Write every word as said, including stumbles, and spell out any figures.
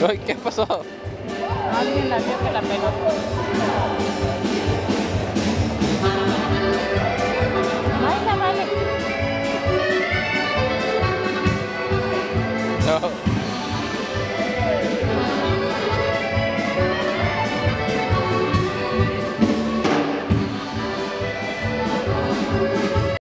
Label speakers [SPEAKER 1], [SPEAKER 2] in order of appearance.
[SPEAKER 1] Ay, ¿qué pasó?
[SPEAKER 2] Alguien la vio que la pegó.